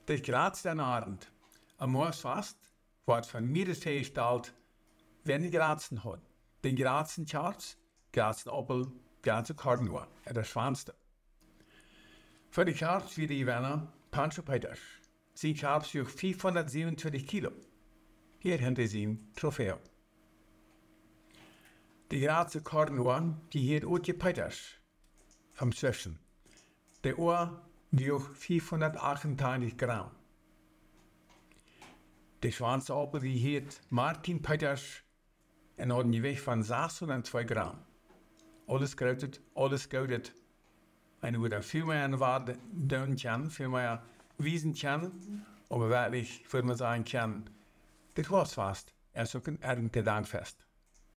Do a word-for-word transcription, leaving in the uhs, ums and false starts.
Das gerade an Abend. Am Morsfast wordt van middenstee gesteld, wenn die Grazen hat. Den Grazen Charts, Grazen Appel, Grazen Cardinal, en dat zwaanste. Voor de Charts wie die Werner Pancho Peters. Sie Charts woog vierhonderdziebenundzwanzig kilo. Hier haben sie een trofeo. De Grazen Cardinal, die hier Ootje Peters vom Zwischen. Der Ohr woog vierhundertachtentachtig Gramm. De Schwanze Appel die heet Martin Peters en had een gewicht van zeshonderdtwee gram. Alles kruidet, alles gouded. En hoe daar veel meer aan waarde doen kan, veel meer wiesen kan, aber wirklich, würde man sagen kann, das war's fast. Er ist auch ein Erntedankfest.